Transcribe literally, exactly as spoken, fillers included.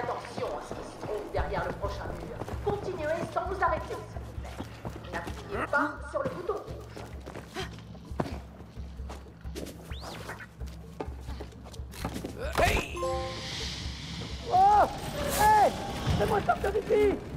attention à ce qui se trouve derrière le prochain mur. Continuez sans vous arrêter, s'il vous plaît. N'appuyez pas sur le bouton rouge. Hey! Oh! Hey! Fais-moi sortir d'ici!